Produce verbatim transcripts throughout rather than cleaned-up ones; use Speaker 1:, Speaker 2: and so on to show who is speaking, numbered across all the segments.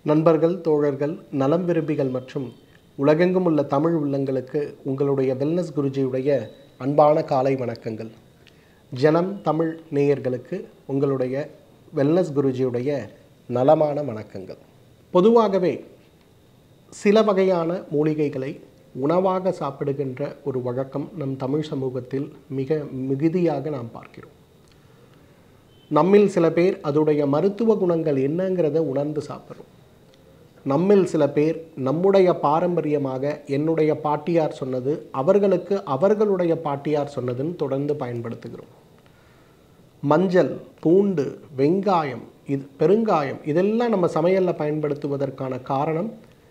Speaker 1: நண்பர்கள், தோழர்கள், நலம் விரும்பிகள் மற்றும் உலகெங்கும் உள்ள தமிழ் உள்ளங்களுக்கு உங்களுடைய வெல்னஸ் குருஜியுடைய அன்பான காலை வணக்கங்கள். ஜனம் தமிழ் நேயர்களுக்கு உங்களுடைய வெல்னஸ் குருஜியுடைய நலமான வணக்கங்கள். பொதுவாகவே சில வகையான மூலிகைகளை உணவாக சாப்பிடுகின்ற ஒரு வழக்கம் நம் தமிழ் சமூகத்தில் மிக மிகுதியாக நாம் பார்க்கிறோம். நம்மில் சில பேர் அதோடைய மருத்துவ குணங்கள் என்னங்கிறத உணர்ந்து சாப்பிட்றோம். நம்மில் சில பேர் நம்முடைய பாரம்பரியமாக என்னுடைய பாட்டியார் சொன்னது, அவர்களுக்கு அவர்களுடைய பாட்டியார் சொன்னதுன்னு தொடர்ந்து பயன்படுத்துகிறோம். மஞ்சள், பூண்டு, வெங்காயம், இது பெருங்காயம் இதெல்லாம் நம்ம சமையலில் பயன்படுத்துவதற்கான காரணம்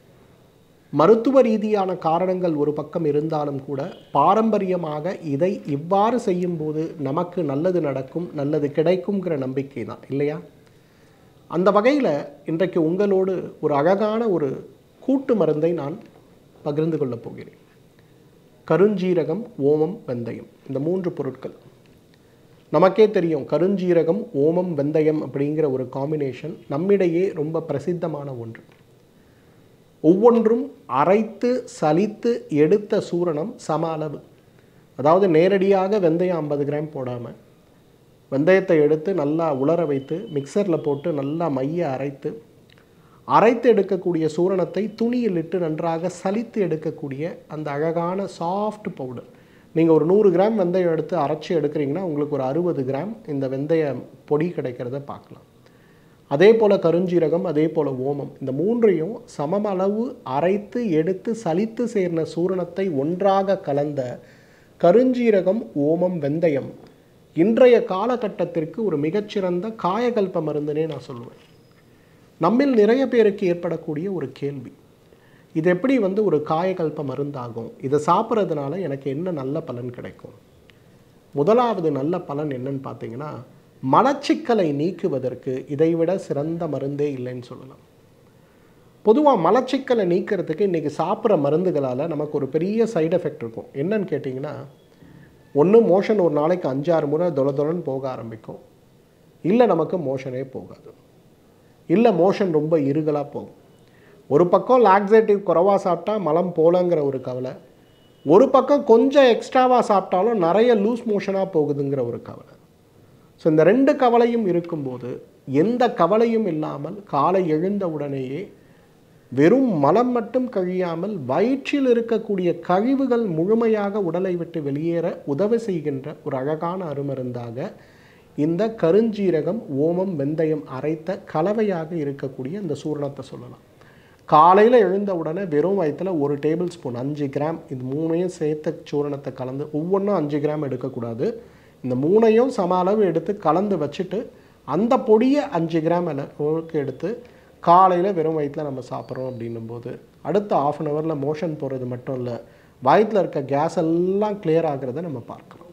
Speaker 1: மருத்துவ ரீதியான காரணங்கள் ஒரு பக்கம் இருந்தாலும் கூட பாரம்பரியமாக இதை இவ்வாறு செய்யும்போது நமக்கு நல்லது நடக்கும், நல்லது கிடைக்குங்கிற நம்பிக்கை தான் இல்லையா? அந்த வகையில் இன்றைக்கு உங்களோடு ஒரு அழகான ஒரு கூட்டு மருந்தை நான் பகிர்ந்து கொள்ளப் போகிறேன். கருஞ்சீரகம், ஓமம், வெந்தயம், இந்த மூன்று பொருட்கள் நமக்கே தெரியும். கருஞ்சீரகம், ஓமம், வெந்தயம் அப்படிங்கிற ஒரு காம்பினேஷன் நம்மிடையே ரொம்ப பிரசித்தமான ஒன்று. ஒவ்வொன்றும் அரைத்து சலித்து எடுத்த சூரணம் சம அளவு. அதாவது நேரடியாக வெந்தயம் ஐம்பது கிராம் போடாமல் வெந்தயத்தை எடுத்து நல்லா உலர வைத்து மிக்சரில் போட்டு நல்லா மைய அரைத்து அரைத்து எடுக்கக்கூடிய சூரணத்தை துணியில் இட்டு நன்றாக சலித்து எடுக்கக்கூடிய அந்த அழகான சாஃப்ட் பவுடர். நீங்கள் ஒரு நூறு கிராம் வெந்தயம் எடுத்து அரைச்சி எடுக்கிறீங்கன்னா உங்களுக்கு ஒரு அறுபது கிராம் இந்த வெந்தய பொடி கிடைக்கிறத பார்க்கலாம். அதே போல் கருஞ்சீரகம், அதே போல் ஓமம், இந்த மூன்றையும் சமமளவு அரைத்து எடுத்து சலித்து சேர்ந்த சூரணத்தை ஒன்றாக கலந்த கருஞ்சீரகம், ஓமம், வெந்தயம் இன்றைய காலகட்டத்திற்கு ஒரு மிகச்சிறந்த காயகல்ப மருந்துனே நான் சொல்லுவேன். நம்மில் நிறைய பேருக்கு ஏற்படக்கூடிய ஒரு கேள்வி, இது எப்படி வந்து ஒரு காயகல்ப மருந்தாகும், இதை சாப்பிட்றதுனால எனக்கு என்ன நல்ல பலன் கிடைக்கும்? முதலாவது நல்ல பலன் என்னன்னு பார்த்தீங்கன்னா, மலச்சிக்கலை நீக்குவதற்கு இதைவிட சிறந்த மருந்தே இல்லைன்னு சொல்லலாம். பொதுவாக மலச்சிக்கலை நீக்கிறதுக்கு இன்றைக்கி சாப்பிட்ற மருந்துகளால் நமக்கு ஒரு பெரிய சைடு எஃபெக்ட் இருக்கும். என்னன்னு கேட்டிங்கன்னா, ஒன்று மோஷன் ஒரு நாளைக்கு அஞ்சாறு முறை தொலை தொலைன்னு போக ஆரம்பிக்கும், இல்லை நமக்கு மோஷனே போகாது, இல்லை மோஷன் ரொம்ப இருகலாக போகும். ஒரு பக்கம் லாக்ஸேட்டிவ் குறைவாக சாப்பிட்டா மலம் போலங்கிற ஒரு கவலை, ஒரு பக்கம் கொஞ்சம் எக்ஸ்ட்ராவாக சாப்பிட்டாலும் நிறைய லூஸ் மோஷனாக போகுதுங்கிற ஒரு கவலை. ஸோ இந்த ரெண்டு கவலையும் இருக்கும்போது எந்த கவலையும் இல்லாமல் காலை எழுந்த உடனேயே வெறும் மலம் மட்டும் கழியாமல் வயிற்றில் இருக்கக்கூடிய கழிவுகள் முழுமையாக உடலை விட்டு வெளியேற உதவி செய்கின்ற ஒரு அழகான அருமருந்தாக இந்த கருஞ்சீரகம், ஓமம், வெந்தயம் அரைத்த கலவையாக இருக்கக்கூடிய இந்த சூரணத்தை சொல்லலாம். காலையில் எழுந்த உடனே வெறும் வயிற்றில் ஒரு டேபிள் ஸ்பூன் அஞ்சு கிராம் இது மூணையும் சேர்த்த சூரணத்தை கலந்து, ஒவ்வொன்றும் அஞ்சு கிராம் எடுக்கக்கூடாது, இந்த மூணையும் சம அளவு எடுத்து கலந்து வச்சுட்டு அந்த பொடியை அஞ்சு கிராம் அளவுக்கு எடுத்து காலையில் வெறும் வயிற்றில் நம்ம சாப்பிட்றோம். அப்படின்னும் போது அடுத்த ஆஃப் அன் ஹவரில் மோஷன் போகிறது மட்டும் இல்லை, வயிற்றில் இருக்க கேஸ் எல்லாம் கிளியர் ஆகிறத நம்ம பார்க்குறோம்.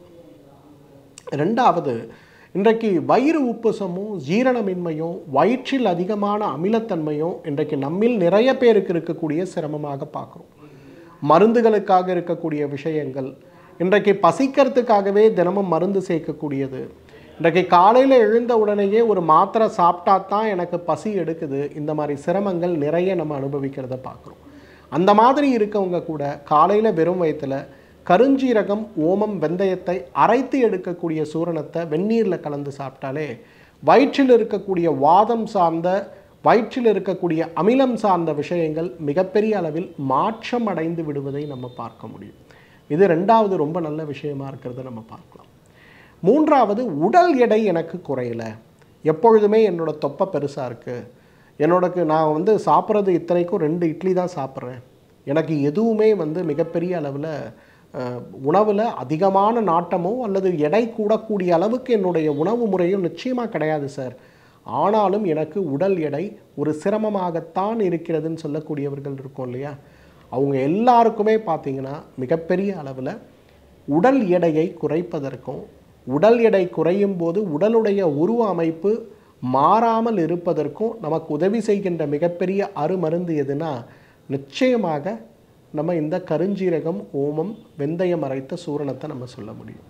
Speaker 1: ரெண்டாவது, இன்றைக்கு வயிறு உப்புசமும் ஜீரணமின்மையும் வயிற்றில் அதிகமான அமிலத்தன்மையும் இன்றைக்கு நம்மில் நிறைய பேருக்கு இருக்கக்கூடிய சிரமமாக பார்க்குறோம். மருந்துகளுக்காக இருக்கக்கூடிய விஷயங்கள், இன்றைக்கு பசிக்கிறதுக்காகவே தினமும் மருந்து சேர்க்கக்கூடியது, இன்றைக்கு காலையில் எழுந்த உடனேயே ஒரு மாத்திரை சாப்பிட்டா தான் எனக்கு பசி எடுக்குது, இந்த மாதிரி சிரமங்கள் நிறைய நம்ம அனுபவிக்கிறத பார்க்குறோம். அந்த மாதிரி இருக்கவங்க கூட காலையில் வெறும் வயிற்றில் கருஞ்சீரகம், ஓமம், வெந்தயத்தை அரைத்து எடுக்கக்கூடிய சூரணத்தை வெந்நீரில் கலந்து சாப்பிட்டாலே வயிற்றில் இருக்கக்கூடிய வாதம் சார்ந்த, வயிற்றில் இருக்கக்கூடிய அமிலம் சார்ந்த விஷயங்கள் மிகப்பெரிய அளவில் மாற்றம் அடைந்து விடுவதை நம்ம பார்க்க முடியும். இது ரெண்டாவது ரொம்ப நல்ல விஷயமா இருக்கிறத நம்ம பார்க்கலாம். மூன்றாவது, உடல் எடை எனக்கு குறையலை, எப்பொழுதுமே என்னோட தொப்பை பெருசாக இருக்குது, என்னோடக்கு நான் வந்து சாப்பிட்றது இத்தனைக்கும் ரெண்டு இட்லி தான் சாப்பிட்றேன், எனக்கு எதுவுமே வந்து மிகப்பெரிய அளவில் உணவில் அதிகமான நாட்டமோ அல்லது எடை கூடக்கூடிய அளவுக்கு என்னுடைய உணவு முறையும் நிச்சயமாக கிடையாது சார், ஆனாலும் எனக்கு உடல் எடை ஒரு சிரமமாகத்தான் இருக்கிறதுன்னு சொல்லக்கூடியவர்கள் இருக்கும் இல்லையா? அவங்க எல்லாருக்குமே பார்த்திங்கன்னா மிகப்பெரிய அளவில் உடல் எடையை குறைப்பதற்கும், உடல் எடை குறையும் போது உடலுடைய உருவ அமைப்பு மாறாமல் இருப்பதற்கும் நமக்கு உதவி செய்கின்ற மிகப்பெரிய அருமருந்து எதுனா நிச்சயமாக நம்ம இந்த கருஞ்சீரகம், ஓமம், வெந்தயம் அரைத்த சூரணத்தை நம்ம சொல்ல முடியும்.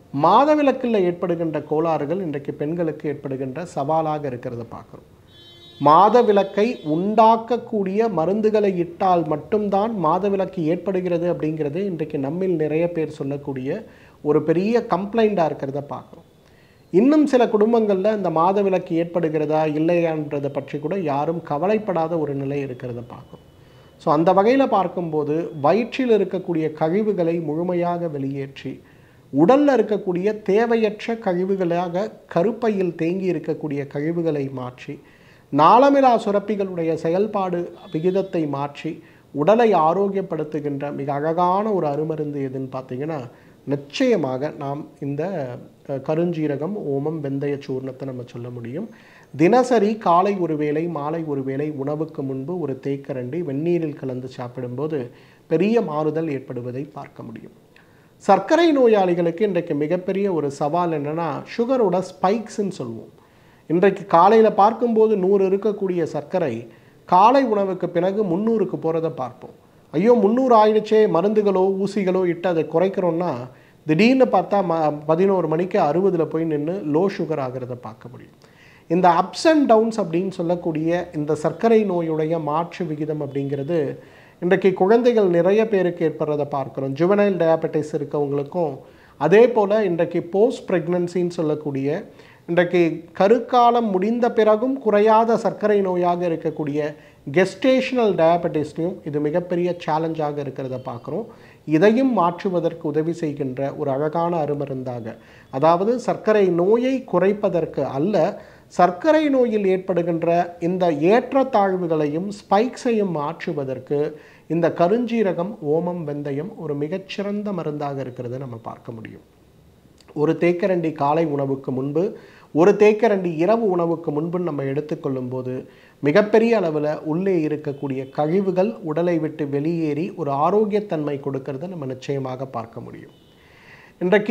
Speaker 1: மாதவிலக்கில் ஏற்படுகின்ற கோளாறுகள் இன்றைக்கு பெண்களுக்கு ஏற்படுகின்ற சவாலாக இருக்கிறத பார்க்குறோம். மாதவிலக்கை உண்டாக்கக்கூடிய மருந்துகளை இட்டால் மட்டும்தான் மாதவிலக்கு ஏற்படுகிறது அப்படிங்கிறது இன்றைக்கு நம்மில் நிறைய பேர் சொல்லக்கூடிய ஒரு பெரிய கம்ப்ளைண்ட்டாக இருக்கிறத பார்க்குறோம். இன்னும் சில குடும்பங்களில் இந்த மாதவிலக்கு ஏற்படுகிறதா இல்லையான்றதை பற்றி கூட யாரும் கவலைப்படாத ஒரு நிலை இருக்கிறத பார்க்குறோம். ஸோ அந்த வகையில் பார்க்கும்போது வயிற்றில் இருக்கக்கூடிய கழிவுகளை முழுமையாக வெளியேற்றி உடலில் இருக்கக்கூடிய தேவையற்ற கழிவுகளாக கருப்பையில் தேங்கி இருக்கக்கூடிய கழிவுகளை மாற்றி நாளமிலா சுரப்பிகளுடைய செயல்பாடு விகிதத்தை மாற்றி உடலை ஆரோக்கியப்படுத்துகின்ற மிக அழகான ஒரு அருமருந்து எதுன்னு பார்த்தீங்கன்னா நிச்சயமாக நாம் இந்த கருஞ்சீரகம் ஓமம் வெந்தய சூர்ணத்தை நம்ம சொல்ல முடியும். தினசரி காலை ஒரு வேளை மாலை ஒரு வேளை உணவுக்கு முன்பு ஒரு தேக்கரண்டி வெந்நீரில் கலந்து சாப்பிடும்போது பெரிய மாறுதல் ஏற்படுவதை பார்க்க முடியும். சர்க்கரை நோயாளிகளுக்கு இன்றைக்கு மிகப்பெரிய ஒரு சவால் என்னென்னா சுகரோட ஸ்பைக்ஸ்ன்னு சொல்லுவோம். இன்றைக்கு காலையில் பார்க்கும்போது நூறு இருக்கக்கூடிய சர்க்கரை காலை உணவுக்கு பிறகு முந்நூறுக்கு போகிறத பார்ப்போம். ஐயோ முந்நூறு ஆயிடுச்சே, மருந்துகளோ ஊசிகளோ இட்டு அதை குறைக்கிறோன்னா திடீர்னு பார்த்தா ம பதினோரு மணிக்கு அறுபதில் போய் நின்று லோ சுகர் ஆகிறத பார்க்க முடியும். இந்த அப்ஸ் அண்ட் டவுன்ஸ் அப்படின்னு சொல்லக்கூடிய இந்த சர்க்கரை நோயுடைய மாற்று விகிதம் அப்படிங்கிறது இன்றைக்கு குழந்தைகள் நிறைய பேருக்கு ஏற்படுறதை பார்க்குறோம். ஜுவனைல் டயாபெட்டிஸ் இருக்கவங்களுக்கும் அதே போல் இன்றைக்கு போஸ்ட் ப்ரெக்னன்சின்னு சொல்லக்கூடிய இன்றைக்கு கருக்காலம் முடிந்த பிறகும் குறையாத சர்க்கரை நோயாக இருக்கக்கூடிய கெஸ்டேஷனல் டயாபெட்டிஸ்லையும் இது மிகப்பெரிய சேலஞ்சாக இருக்கிறத பார்க்குறோம். இதையும் மாற்றுவதற்கு உதவி செய்கின்ற ஒரு அழகான அருமருந்தாக, அதாவது சர்க்கரை நோயை குறைப்பதற்கு அல்ல, சர்க்கரை நோயில் ஏற்படுகின்ற இந்த ஏற்றத்தாழ்வுகளையும் ஸ்பைக்ஸையும் மாற்றுவதற்கு இந்த கருஞ்சீரகம் ஓமம் வெந்தயம் ஒரு மிகச்சிறந்த மருந்தாக இருக்கிறத நம்ம பார்க்க முடியும். ஒரு தேக்கரண்டி காலை உணவுக்கு முன்பு, ஒரு தேக்கரண்டி இரவு உணவுக்கு முன்பு நம்ம எடுத்துக்கொள்ளும் போது மிகப்பெரிய அளவில் உள்ளே இருக்கக்கூடிய கழிவுகள் உடலை விட்டு வெளியேறி ஒரு ஆரோக்கியத்தன்மை கொடுக்கறத நம்ம நிச்சயமாக பார்க்க முடியும். இன்றைக்கு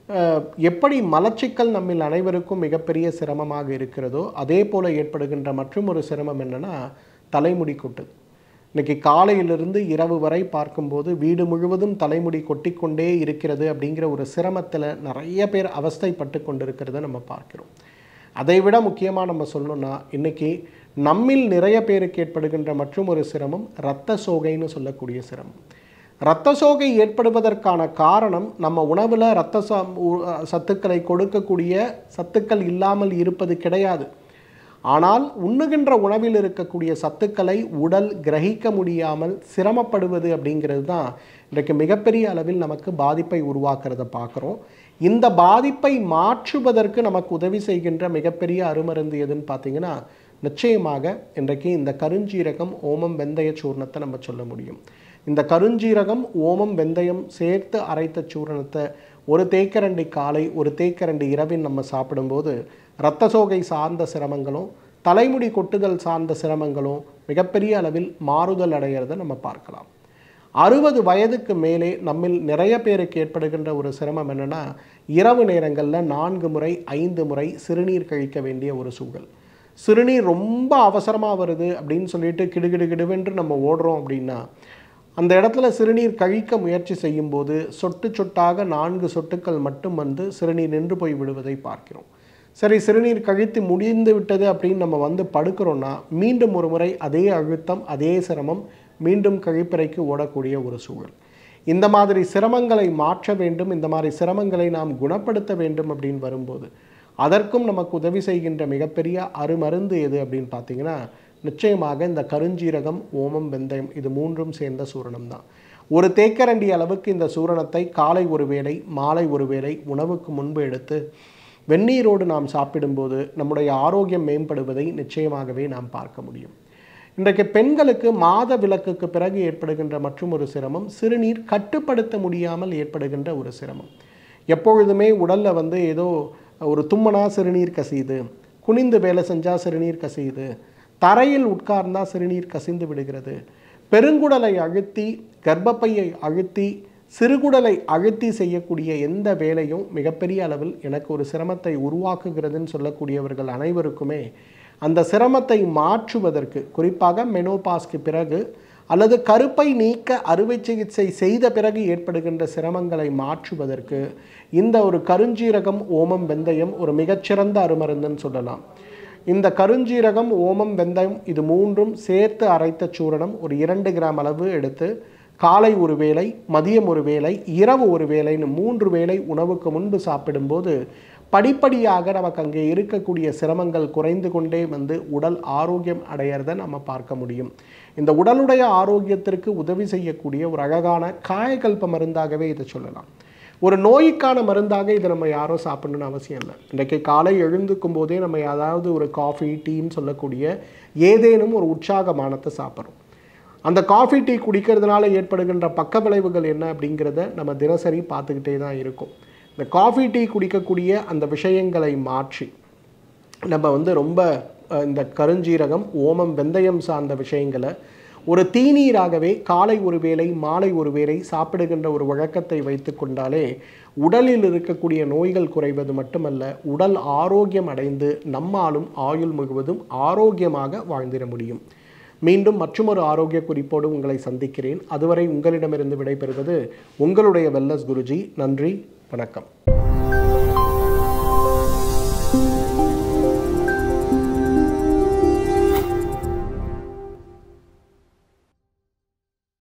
Speaker 1: எப்படி மலச்சிக்கல் நம்மில் அனைவருக்கும் மிகப்பெரிய சிரமமாக இருக்கிறதோ அதே போல் ஏற்படுகின்ற மற்றும் ஒரு சிரமம் என்னென்னா தலைமுடி கொட்டுது. இன்றைக்கி காலையிலிருந்து இரவு வரை பார்க்கும்போது வீடு முழுவதும் தலைமுடி கொட்டிக்கொண்டே இருக்கிறது அப்படிங்கிற ஒரு சிரமத்தில் நிறைய பேர் அவஸ்தைப்பட்டு கொண்டிருக்கிறத நம்ம பார்க்கிறோம். அதை விட முக்கியமாக நம்ம சொல்லணும்னா இன்றைக்கி நம்மில் நிறைய பேருக்கு ஏற்படுகின்ற மற்றும் ஒரு சிரமம் இரத்த சோகைன்னு சொல்லக்கூடிய சிரமம். இரத்த சோகை ஏற்படுவதற்கான காரணம் நம்ம உணவில் இரத்த சத்துக்களை கொடுக்கக்கூடிய சத்துக்கள் இல்லாமல் இருப்பது கிடையாது. ஆனால் உண்ணுகின்ற உணவில் இருக்கக்கூடிய சத்துக்களை உடல் கிரகிக்க முடியாமல் சிரமப்படுவது அப்படிங்கிறது தான் இன்றைக்கு மிகப்பெரிய அளவில் நமக்கு பாதிப்பை உருவாக்குறத பார்க்குறோம். இந்த பாதிப்பை மாற்றுவதற்கு நமக்கு உதவி செய்கின்ற மிகப்பெரிய அருமருந்து எதுன்னு பார்த்தீங்கன்னா நிச்சயமாக இன்றைக்கு இந்த கருஞ்சீரகம் ஓமம் வெந்தய சூர்ணத்தை நம்ம சொல்ல முடியும். இந்த கருஞ்சீரகம் ஓமம் வெந்தயம் சேர்த்து அரைத்த சூரணத்தை ஒரு தேக்கரண்டி காலை ஒரு தேக்கரண்டி இரவில் நம்ம சாப்பிடும்போது இரத்த சோகை சார்ந்த சிரமங்களும் தலைமுடி கொட்டுதல் சார்ந்த சிரமங்களும் மிகப்பெரிய அளவில் மாறுதல் அடைகிறத நம்ம பார்க்கலாம். அறுபது வயதுக்கு மேலே நம்மில் நிறைய பேருக்கு ஏற்படுகின்ற ஒரு சிரமம் என்னென்னா இரவு நேரங்களில் நான்கு முறை ஐந்து முறை சிறுநீர் கழிக்க வேண்டிய ஒரு சூழல். சிறுநீர் ரொம்ப அவசரமாக வருது அப்படின்னு சொல்லிட்டு கிடுகிடு கிடுவென்று நம்ம ஓடுறோம் அப்படின்னா அந்த இடத்துல சிறுநீர் கழிக்க முயற்சி செய்யும்போது சொட்டு சொட்டாக நான்கு சொட்டுக்கள் மட்டும் வந்து சிறுநீர் நின்று போய் விடுவதை பார்க்கிறோம். சரி, சிறுநீர் கழித்து முடிந்து விட்டது அப்படின்னு நம்ம வந்து படுக்கிறோன்னா மீண்டும் ஒரு முறை அதே அழுத்தம் அதே சிரமம் மீண்டும் கழிப்பறைக்கு ஓடக்கூடிய ஒரு சூழல். இந்த மாதிரி சிரமங்களை மாற்ற வேண்டும், இந்த மாதிரி சிரமங்களை நாம் குணப்படுத்த வேண்டும் அப்படின்னு வரும்போது அதற்கும் நமக்கு உதவி செய்கின்ற மிகப்பெரிய அருமருந்து எது அப்படின்னு பார்த்தீங்கன்னா நிச்சயமாக இந்த கருஞ்சீரகம் ஓமம் வெந்தயம் இது மூன்றும் சேர்ந்த சூரணம் தான். ஒரு தேக்கரண்டி அளவுக்கு இந்த சூரணத்தை காலை ஒரு வேளை மாலை ஒரு வேளை உணவுக்கு முன்பு எடுத்து வெந்நீரோடு நாம் சாப்பிடும்போது நம்முடைய ஆரோக்கியம் மேம்படுவதை நிச்சயமாகவே நாம் பார்க்க முடியும். இன்றைக்கு பெண்களுக்கு மாத விலக்குக்கு பிறகு ஏற்படுகின்ற மற்றும் ஒரு சிரமம் சிறுநீர் கட்டுப்படுத்த முடியாமல் ஏற்படுகின்ற ஒரு சிரமம். எப்பொழுதுமே உடலில் வந்து ஏதோ ஒரு தும்மனா சிறுநீர் கசியுது, குனிந்து வேலை செஞ்சால் சிறுநீர் கசியுது, தரையில் உட்கார்ந்தால் சிறுநீர் கசிந்து விடுகிறது, பெருங்குடலை அழுத்தி கர்ப்பப்பையை அழுத்தி சிறுகுடலை அழுத்தி செய்யக்கூடிய எந்த வேலையும் மிகப்பெரிய அளவில் எனக்கு ஒரு சிரமத்தை உருவாக்குகிறதுன்னு சொல்லக்கூடியவர்கள் அனைவருக்குமே அந்த சிரமத்தை மாற்றுவதற்கு, குறிப்பாக மெனோபாஸ்க்கு பிறகு அல்லது கருப்பை நீக்க அறுவை சிகிச்சை செய்த பிறகு ஏற்படுகின்ற சிரமங்களை மாற்றுவதற்கு இந்த ஒரு கருஞ்சீரகம் ஓமம் வெந்தயம் ஒரு மிகச்சிறந்த அருமருந்துன்னு சொல்லலாம். இந்த கருஞ்சீரகம், ஓமம், வெந்தயம் இது மூன்றும் சேர்த்து அரைத்த சூரணம் ஒரு இரண்டு கிராம் அளவு எடுத்து காலை ஒரு வேளை, மதியம் ஒரு வேளை, இரவு ஒரு வேளைன்னு மூன்று வேளை உணவுக்கு முன்பு சாப்பிடும்போது படிப்படியாக நமக்கு அங்கே இருக்கக்கூடிய சிரமங்கள் குறைந்து கொண்டே வந்து உடல் ஆரோக்கியம் அடையிறதை நம்ம பார்க்க முடியும். இந்த உடலுடைய ஆரோக்கியத்திற்கு உதவி செய்யக்கூடிய ஒரு அழகான காயகல்ப மருந்தாகவே இதை சொல்லலாம். ஒரு நோய்க்கான மருந்தாக இதை நம்ம யாரும் சாப்பிடணும்னு அவசியம் இல்லை. இன்றைக்கு காலை எழுந்துக்கும் போதே நம்ம ஏதாவது ஒரு காஃபி, டீன்னு சொல்லக்கூடிய ஏதேனும் ஒரு உற்சாகமானத்தை சாப்பிட்றோம். அந்த காஃபி, டீ குடிக்கிறதுனால ஏற்படுகின்ற பக்க விளைவுகள் என்ன அப்படிங்கிறத நம்ம தினசரி பார்த்துக்கிட்டே தான் இருக்கும். இந்த காஃபி, டீ குடிக்கக்கூடிய அந்த விஷயங்களை மாற்றி நம்ம வந்து ரொம்ப இந்த கருஞ்சீரகம், ஓமம், வெந்தயம் சார்ந்த விஷயங்களை ஒரு தீநீராகவே காலை ஒரு வேளை, மாலை ஒரு வேளை சாப்பிடுகின்ற ஒரு வழக்கத்தை வைத்து கொண்டாலே உடலில் இருக்கக்கூடிய நோய்கள் குறைவது மட்டுமல்ல, உடல் ஆரோக்கியம் அடைந்து நம்மாலும் ஆயுள் முழுவதும் ஆரோக்கியமாக வாழ்ந்திட முடியும். மீண்டும் மற்றொரு ஆரோக்கிய குறிப்போடு உங்களை சந்திக்கிறேன். அதுவரை உங்களிடமிருந்து விடைபெறுவது உங்களுடைய வெல்னஸ் குருஜி. நன்றி, வணக்கம்.